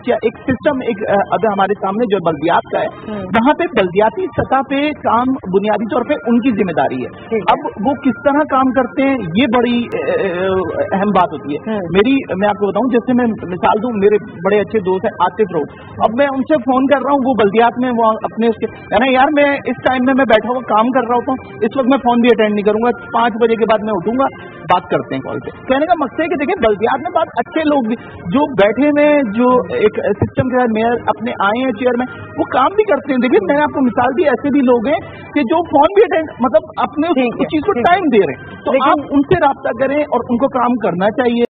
एक सिस्टम अब हमारे सामने जो बल्दियात का है, वहाँ पे बल्दियाती सतह पे काम बुनियादी तौर पे उनकी जिम्मेदारी है। अब वो किस तरह काम करते हैं ये बड़ी अहम बात होती है। मैं आपको बताऊं, जैसे मैं मिसाल दूं, मेरे बड़े अच्छे दोस्त हैं आतिफ रोड, अब मैं उनसे फोन कर रहा हूँ, वो बल्दियात में वो अपने उसके कहना यार मैं इस टाइम में मैं बैठा हुआ काम कर रहा होता हूँ, इस वक्त मैं फोन भी अटेंड नहीं करूंगा, 5 बजे के बाद मैं उठूंगा, बात करते हैं कॉल पे। कहने का मकसद है कि देखिए बल्दियात में बात अच्छे लोग भी जो बैठे में जो एक सिस्टम के मेयर अपने आए हैं चेयर में, वो काम भी करते हैं। देखिए मैंने आपको मिसाल दी, ऐसे भी लोग हैं कि जो फोन भी अटेंड मतलब अपने उस चीज को टाइम दे रहे हैं, तो आप उनसे राब्ता करें और उनको काम करना चाहिए।